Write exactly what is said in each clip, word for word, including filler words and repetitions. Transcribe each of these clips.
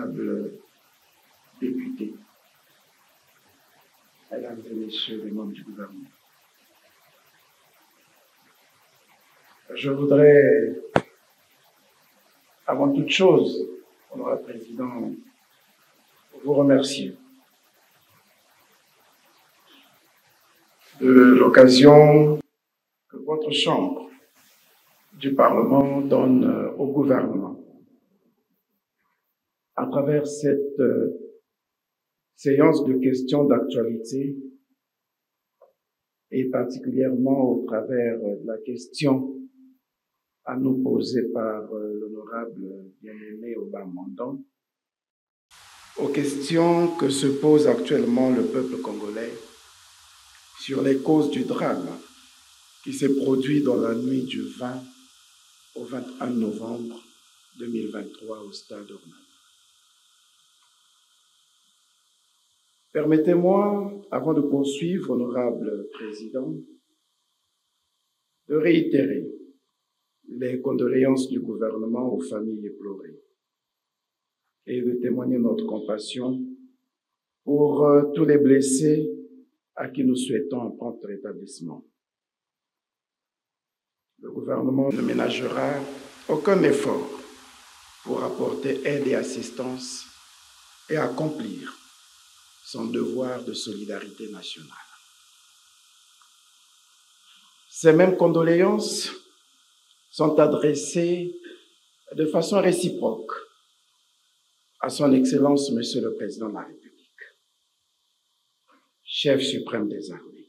honorables députés, mesdames et messieurs les membres du gouvernement, je voudrais, avant toute chose, honorable président, vous remercier de l'occasion que votre chambre du Parlement donne au gouvernement à travers cette euh, séance de questions d'actualité et particulièrement au travers de la question à nous poser par euh, l'honorable bien-aimé Obama-Mandon, aux questions que se pose actuellement le peuple congolais sur les causes du drame qui s'est produit dans la nuit du vingt au vingt et un novembre deux mille vingt-trois au stade Ornano. Permettez-moi, avant de poursuivre, honorable président, de réitérer les condoléances du gouvernement aux familles éplorées et de témoigner notre compassion pour euh, tous les blessés à qui nous souhaitons un prompt rétablissement. Le gouvernement ne ménagera aucun effort pour apporter aide et assistance et accomplir son devoir de solidarité nationale. Ces mêmes condoléances sont adressées de façon réciproque à son Excellence, Monsieur le Président de la République, chef suprême des armées,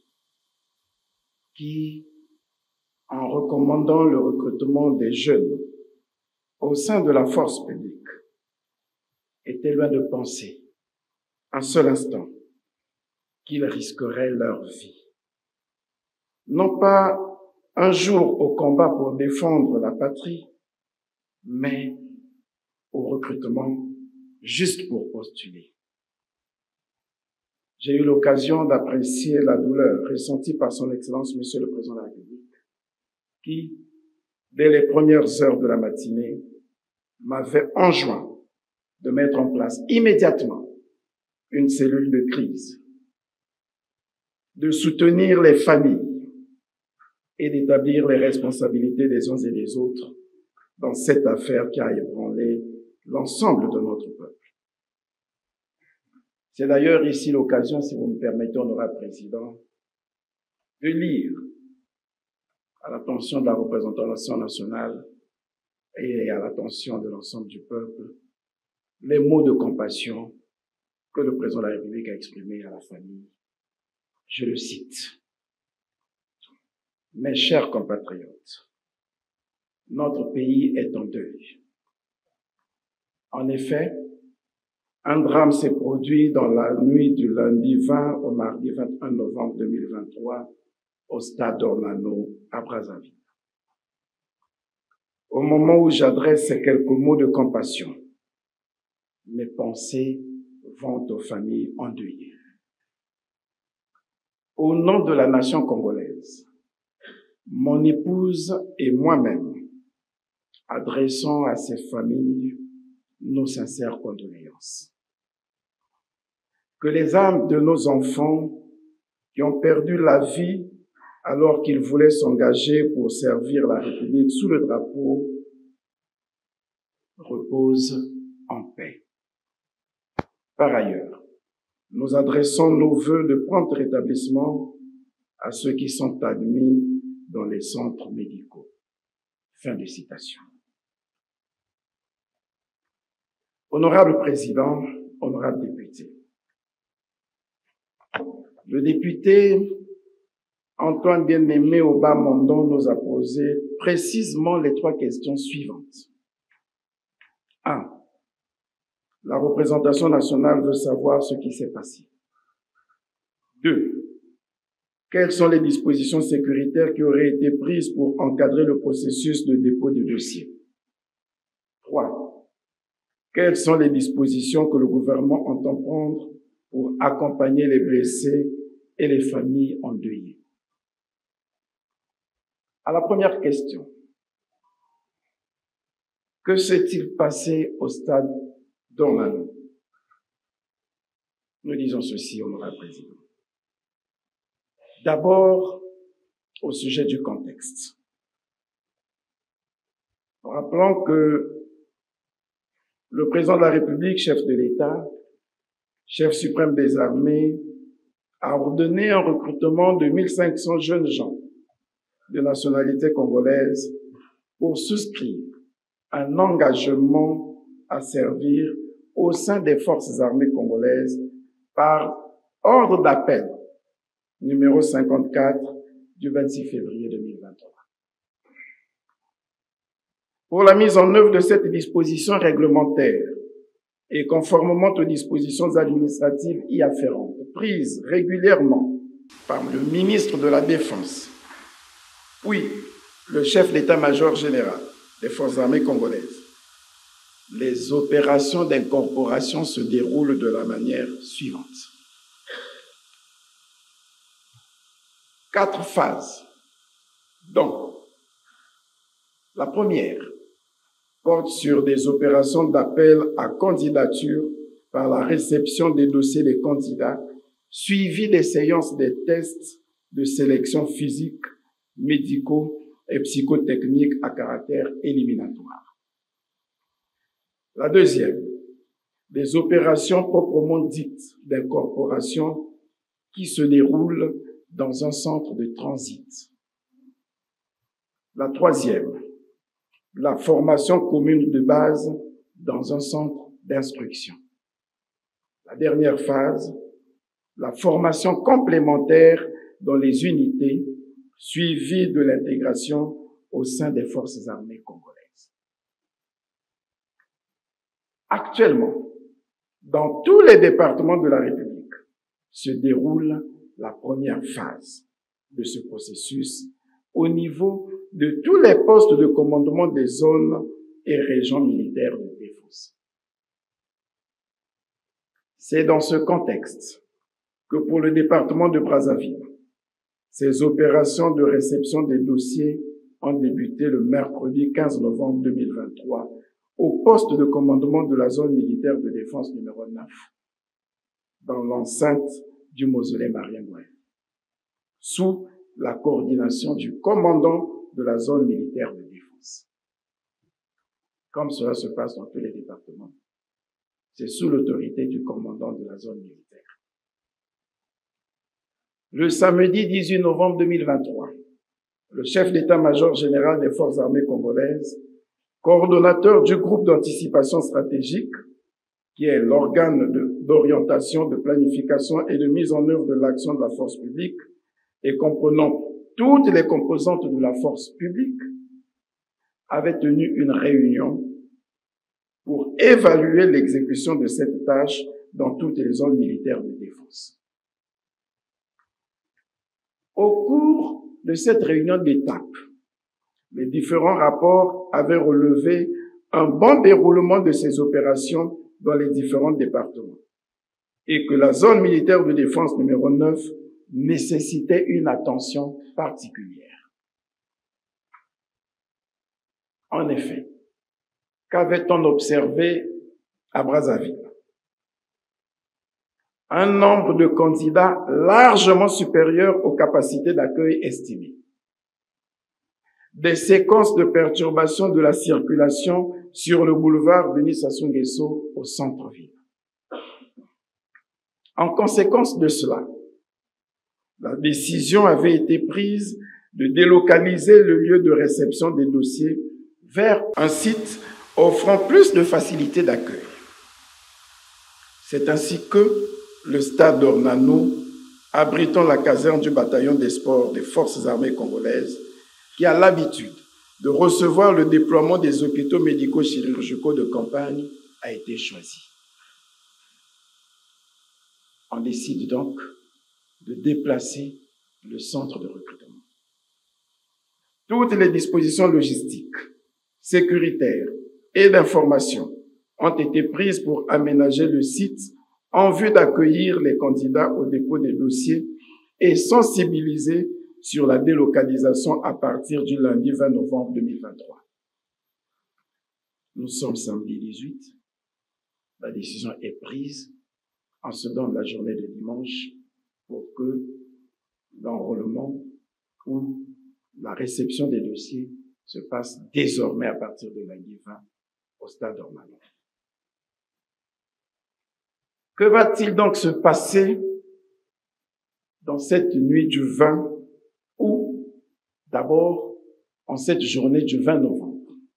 qui, en recommandant le recrutement des jeunes au sein de la force publique, était loin de penser un seul instant qu'ils risqueraient leur vie. Non pas un jour au combat pour défendre la patrie, mais au recrutement juste pour postuler. J'ai eu l'occasion d'apprécier la douleur ressentie par son Excellence, Monsieur le Président de la République, qui, dès les premières heures de la matinée, m'avait enjoint de mettre en place immédiatement une cellule de crise, de soutenir les familles et d'établir les responsabilités des uns et des autres dans cette affaire qui a ébranlé l'ensemble de notre peuple. C'est d'ailleurs ici l'occasion, si vous me permettez, honorable président, de lire à l'attention de la représentation nationale et à l'attention de l'ensemble du peuple les mots de compassion que le président de la République a exprimés à la famille. Je le cite. Mes chers compatriotes, notre pays est en deuil. En effet, un drame s'est produit dans la nuit du lundi vingt au mardi vingt et un novembre deux mille vingt-trois au stade Ornano à Brazzaville. Au moment où j'adresse ces quelques mots de compassion, mes pensées vont aux familles endeuillées. Au nom de la nation congolaise, mon épouse et moi-même adressons à ces familles nos sincères condoléances. Que les âmes de nos enfants qui ont perdu la vie alors qu'ils voulaient s'engager pour servir la République sous le drapeau reposent en paix. Par ailleurs, nous adressons nos vœux de prompt rétablissement à ceux qui sont admis dans les centres médicaux. Fin de citation. Honorable Président, honorable député, le député Antoine Bien-Aimé Obama-Mandon nous a posé précisément les trois questions suivantes. un. La représentation nationale veut savoir ce qui s'est passé. deux. Quelles sont les dispositions sécuritaires qui auraient été prises pour encadrer le processus de dépôt du dossier? trois. Quelles sont les dispositions que le gouvernement entend prendre pour accompagner les blessés et les familles endeuillées? À la première question, que s'est-il passé au stade Dornano. Nous disons ceci, honorable président. D'abord, au sujet du contexte. Rappelons que le président de la République, chef de l'État, chef suprême des armées, a ordonné un recrutement de mille cinq cents jeunes gens de nationalité congolaise pour souscrire un engagement à servir au sein des forces armées congolaises par ordre d'appel numéro cinquante-quatre du vingt-six février deux mille vingt-trois. Pour la mise en œuvre de cette disposition réglementaire et conformément aux dispositions administratives y afférentes, prises régulièrement par le ministre de la Défense, puis le chef d'état-major général des forces armées congolaises, les opérations d'incorporation se déroulent de la manière suivante. Quatre phases. Donc, la première porte sur des opérations d'appel à candidature par la réception des dossiers des candidats, suivi des séances des tests de sélection physique, médicaux et psychotechniques à caractère éliminatoire. La deuxième, des opérations proprement dites d'incorporation qui se déroulent dans un centre de transit. La troisième, la formation commune de base dans un centre d'instruction. La dernière phase, la formation complémentaire dans les unités suivie de l'intégration au sein des forces armées congolaises. Actuellement, dans tous les départements de la République, se déroule la première phase de ce processus au niveau de tous les postes de commandement des zones et régions militaires de défense. C'est dans ce contexte que pour le département de Brazzaville, ces opérations de réception des dossiers ont débuté le mercredi quinze novembre deux mille vingt-trois au poste de commandement de la zone militaire de défense numéro neuf, dans l'enceinte du mausolée Marien-Gouin, sous la coordination du commandant de la zone militaire de défense. Comme cela se passe dans tous les départements, c'est sous l'autorité du commandant de la zone militaire. Le samedi dix-huit novembre deux mille vingt-trois, le chef d'état-major général des forces armées congolaises, coordonnateur du groupe d'anticipation stratégique, qui est l'organe d'orientation, de, de planification et de mise en œuvre de l'action de la force publique, et comprenant toutes les composantes de la force publique, avait tenu une réunion pour évaluer l'exécution de cette tâche dans toutes les zones militaires de défense. Au cours de cette réunion d'étape, les différents rapports avaient relevé un bon déroulement de ces opérations dans les différents départements et que la zone militaire de défense numéro neuf nécessitait une attention particulière. En effet, qu'avait-on observé à Brazzaville? Un nombre de candidats largement supérieur aux capacités d'accueil estimées. Des séquences de perturbation de la circulation sur le boulevard Denis Sassou Nguesso au centre-ville. En conséquence de cela, la décision avait été prise de délocaliser le lieu de réception des dossiers vers un site offrant plus de facilité d'accueil. C'est ainsi que le stade d'Ornano, abritant la caserne du bataillon des sports des forces armées congolaises, qui a l'habitude de recevoir le déploiement des hôpitaux médico-chirurgicaux de campagne, a été choisi. On décide donc de déplacer le centre de recrutement. Toutes les dispositions logistiques, sécuritaires et d'information ont été prises pour aménager le site en vue d'accueillir les candidats au dépôt des dossiers et sensibiliser sur la délocalisation à partir du lundi vingt novembre deux mille vingt-trois. Nous sommes samedi dix-huit. la décision est prise en se donnant la journée de dimanche pour que l'enrôlement ou la réception des dossiers se passe désormais à partir de lundi vingt au stade Ornano. Que va-t-il donc se passer dans cette nuit du vingt ou d'abord en cette journée du vingt novembre?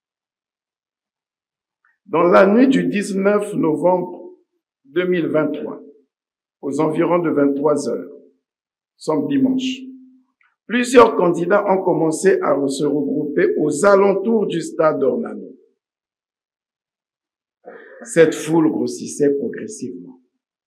Dans la nuit du dix-neuf novembre deux mille vingt-trois, aux environs de vingt-trois heures, sommes dimanche, plusieurs candidats ont commencé à se regrouper aux alentours du stade Ornano. Cette foule grossissait progressivement.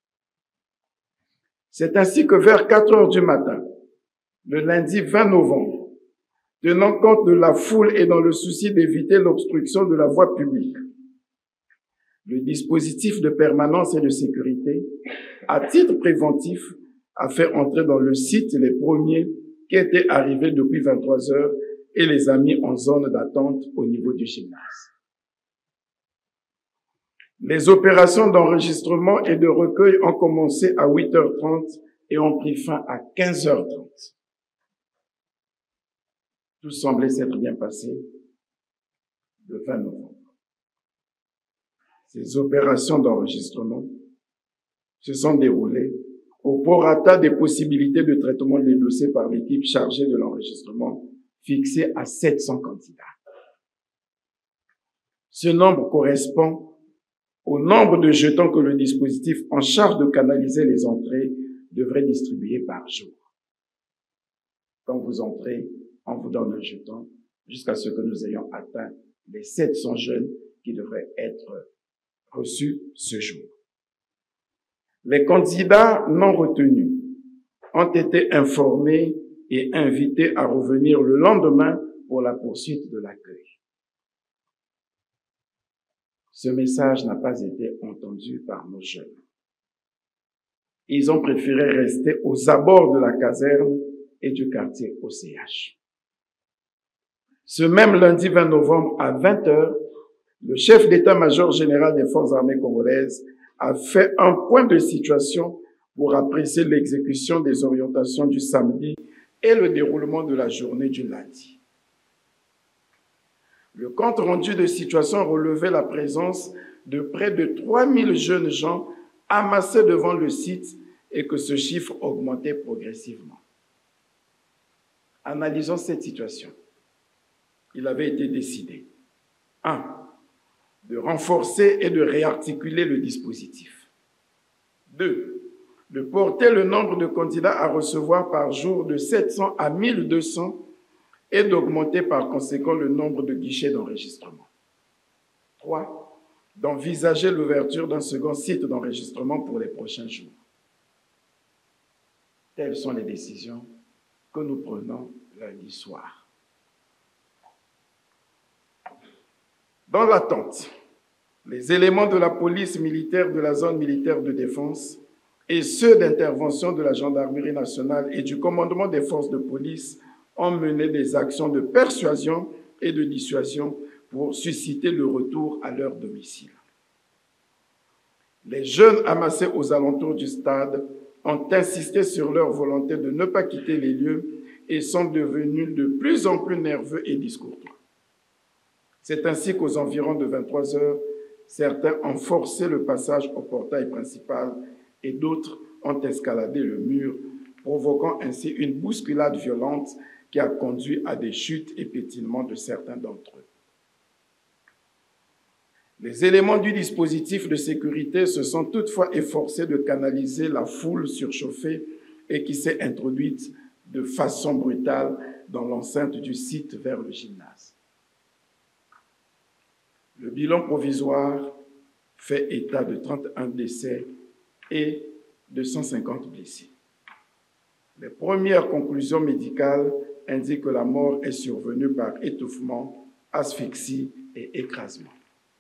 C'est ainsi que vers quatre heures du matin, le lundi vingt novembre, tenant compte de la foule et dans le souci d'éviter l'obstruction de la voie publique, le dispositif de permanence et de sécurité, à titre préventif, a fait entrer dans le site les premiers qui étaient arrivés depuis vingt-trois heures et les a mis en zone d'attente au niveau du gymnase. Les opérations d'enregistrement et de recueil ont commencé à huit heures trente et ont pris fin à quinze heures trente. Tout semblait s'être bien passé le vingt novembre. Ces opérations d'enregistrement se sont déroulées au prorata des possibilités de traitement des dossiers par l'équipe chargée de l'enregistrement, fixée à sept cents candidats. Ce nombre correspond au nombre de jetons que le dispositif en charge de canaliser les entrées devrait distribuer par jour. Quand vous entrez, on vous donne un jeton jusqu'à ce que nous ayons atteint les sept cents jeunes qui devraient être reçus ce jour. Les candidats non retenus ont été informés et invités à revenir le lendemain pour la poursuite de l'accueil. Ce message n'a pas été entendu par nos jeunes. Ils ont préféré rester aux abords de la caserne et du quartier O C H. Ce même lundi vingt novembre à vingt heures, le chef d'état-major général des forces armées congolaises a fait un point de situation pour apprécier l'exécution des orientations du samedi et le déroulement de la journée du lundi. Le compte rendu de situation relevait la présence de près de trois mille jeunes gens amassés devant le site et que ce chiffre augmentait progressivement. Analysons cette situation. Il avait été décidé, un, de renforcer et de réarticuler le dispositif. deux. De porter le nombre de candidats à recevoir par jour de sept cents à mille deux cents et d'augmenter par conséquent le nombre de guichets d'enregistrement. trois. D'envisager l'ouverture d'un second site d'enregistrement pour les prochains jours. Telles sont les décisions que nous prenons lundi soir. Dans l'attente, les éléments de la police militaire de la zone militaire de défense et ceux d'intervention de la gendarmerie nationale et du commandement des forces de police ont mené des actions de persuasion et de dissuasion pour susciter le retour à leur domicile. Les jeunes amassés aux alentours du stade ont insisté sur leur volonté de ne pas quitter les lieux et sont devenus de plus en plus nerveux et discourtois. C'est ainsi qu'aux environs de vingt-trois heures, certains ont forcé le passage au portail principal et d'autres ont escaladé le mur, provoquant ainsi une bousculade violente qui a conduit à des chutes et pétillements de certains d'entre eux. Les éléments du dispositif de sécurité se sont toutefois efforcés de canaliser la foule surchauffée et qui s'est introduite de façon brutale dans l'enceinte du site vers le gymnase. Le bilan provisoire fait état de trente et un décès et de cent cinquante blessés. Les premières conclusions médicales indiquent que la mort est survenue par étouffement, asphyxie et écrasement.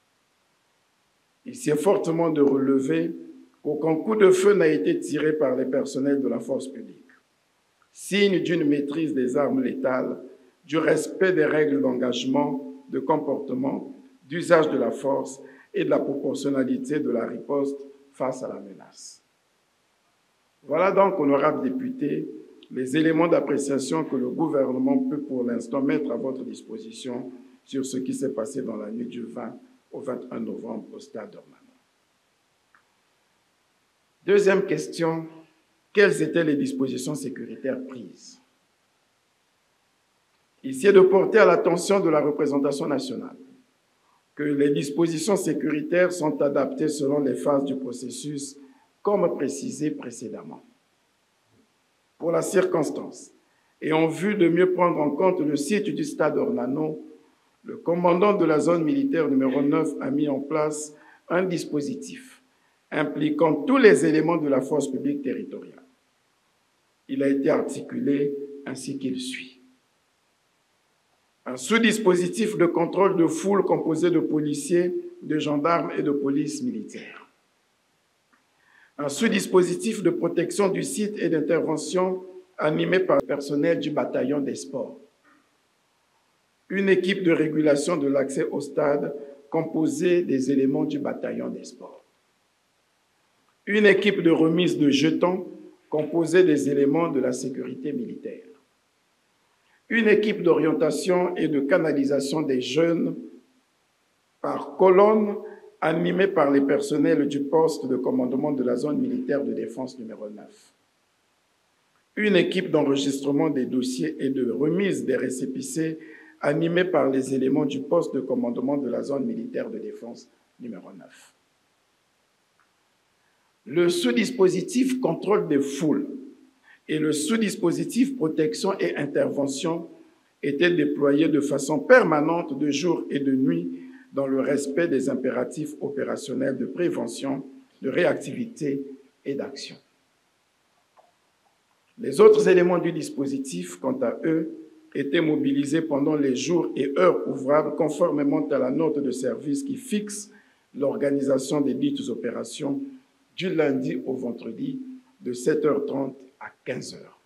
Il s'est fortement de relever qu'aucun coup de feu n'a été tiré par les personnels de la force publique. Signe d'une maîtrise des armes létales, du respect des règles d'engagement, de comportement, d'usage de la force et de la proportionnalité de la riposte face à la menace. Voilà donc, honorables députés, les éléments d'appréciation que le gouvernement peut pour l'instant mettre à votre disposition sur ce qui s'est passé dans la nuit du vingt au vingt et un novembre au stade Ornano. Deuxième question, quelles étaient les dispositions sécuritaires prises? Ici est de porter à l'attention de la représentation nationale que les dispositions sécuritaires sont adaptées selon les phases du processus, comme précisé précédemment. Pour la circonstance, et en vue de mieux prendre en compte le site du stade Ornano, le commandant de la zone militaire numéro neuf a mis en place un dispositif impliquant tous les éléments de la force publique territoriale. Il a été articulé ainsi qu'il suit. Un sous-dispositif de contrôle de foule composé de policiers, de gendarmes et de police militaire. Un sous-dispositif de protection du site et d'intervention animé par le personnel du bataillon des sports. Une équipe de régulation de l'accès au stade composée des éléments du bataillon des sports. Une équipe de remise de jetons composée des éléments de la sécurité militaire. Une équipe d'orientation et de canalisation des jeunes par colonne animée par les personnels du poste de commandement de la zone militaire de défense numéro neuf. Une équipe d'enregistrement des dossiers et de remise des récépissés animée par les éléments du poste de commandement de la zone militaire de défense numéro neuf. Le sous-dispositif contrôle des foules et le sous-dispositif protection et intervention étaient déployés de façon permanente de jour et de nuit dans le respect des impératifs opérationnels de prévention, de réactivité et d'action. Les autres éléments du dispositif, quant à eux, étaient mobilisés pendant les jours et heures ouvrables conformément à la note de service qui fixe l'organisation des dites opérations du lundi au vendredi de sept heures trente à quinze heures.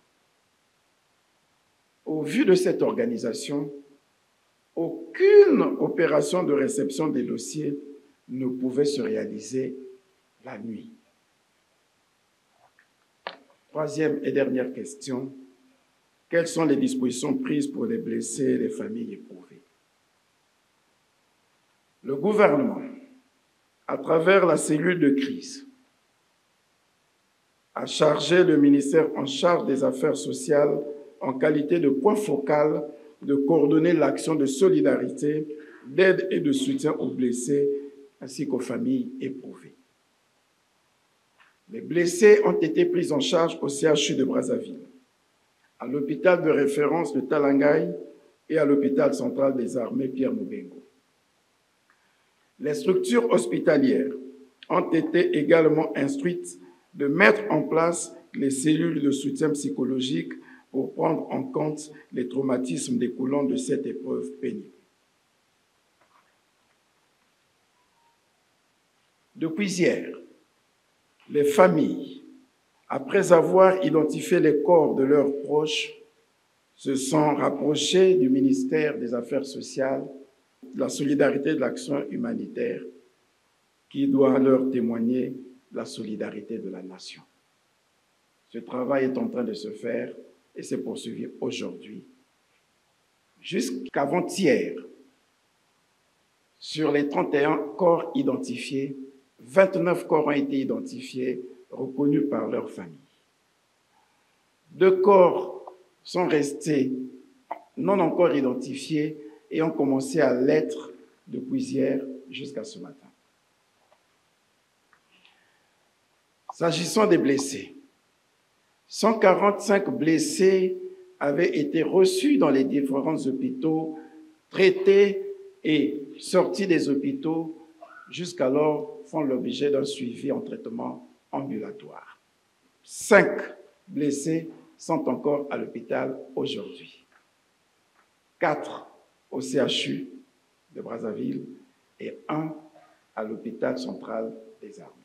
Au vu de cette organisation, aucune opération de réception des dossiers ne pouvait se réaliser la nuit. Troisième et dernière question, quelles sont les dispositions prises pour les blessés et les familles éprouvées? Le gouvernement, à travers la cellule de crise, a chargé le ministère en charge des Affaires sociales en qualité de point focal de coordonner l'action de solidarité, d'aide et de soutien aux blessés ainsi qu'aux familles éprouvées. Les blessés ont été pris en charge au C H U de Brazzaville, à l'hôpital de référence de Talangaï et à l'hôpital central des armées Pierre Moubengo. Les structures hospitalières ont été également instruites de mettre en place les cellules de soutien psychologique pour prendre en compte les traumatismes découlant de cette épreuve pénible. Depuis hier, les familles, après avoir identifié les corps de leurs proches, se sont rapprochées du ministère des Affaires sociales, de la solidarité et de l'action humanitaire, qui doit leur témoigner la solidarité de la nation. Ce travail est en train de se faire et s'est poursuivi aujourd'hui. Jusqu'avant-hier, sur les trente et un corps identifiés, vingt-neuf corps ont été identifiés, reconnus par leurs familles. Deux corps sont restés non encore identifiés et ont commencé à l'être depuis hier jusqu'à ce matin. S'agissant des blessés, cent quarante-cinq blessés avaient été reçus dans les différents hôpitaux, traités et sortis des hôpitaux, jusqu'alors font l'objet d'un suivi en traitement ambulatoire. Cinq blessés sont encore à l'hôpital aujourd'hui. Quatre au C H U de Brazzaville et un à l'hôpital central des armées.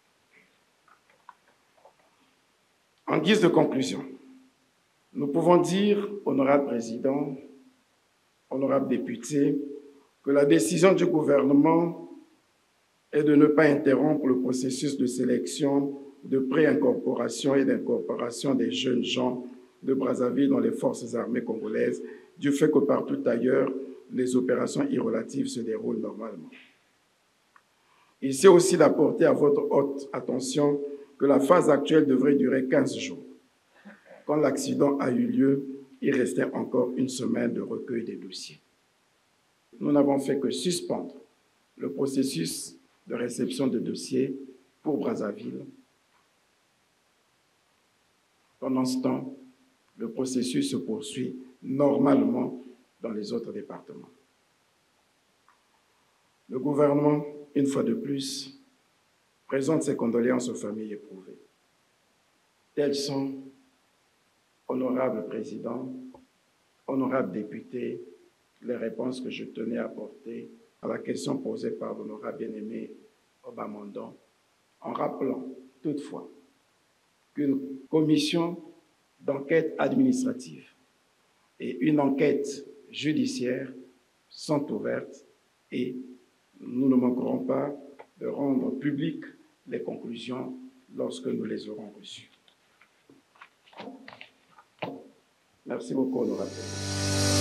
En guise de conclusion, nous pouvons dire, honorable président, honorable député, que la décision du gouvernement est de ne pas interrompre le processus de sélection, de pré-incorporation et d'incorporation des jeunes gens de Brazzaville dans les forces armées congolaises, du fait que partout ailleurs, les opérations irrelatives se déroulent normalement. Il s'est aussi d'apporter à votre haute attention que la phase actuelle devrait durer quinze jours. Quand l'accident a eu lieu, il restait encore une semaine de recueil des dossiers. Nous n'avons fait que suspendre le processus de réception de dossiers pour Brazzaville. Pendant ce temps, le processus se poursuit normalement dans les autres départements. Le gouvernement, une fois de plus, présente ses condoléances aux familles éprouvées. Tels sont, honorable président, honorable député, les réponses que je tenais à apporter à la question posée par l'honorable bien-aimé Obamondon, en rappelant toutefois qu'une commission d'enquête administrative et une enquête judiciaire sont ouvertes et nous ne manquerons pas de rendre publiques les conclusions lorsque nous les aurons reçues. Merci beaucoup, honorable.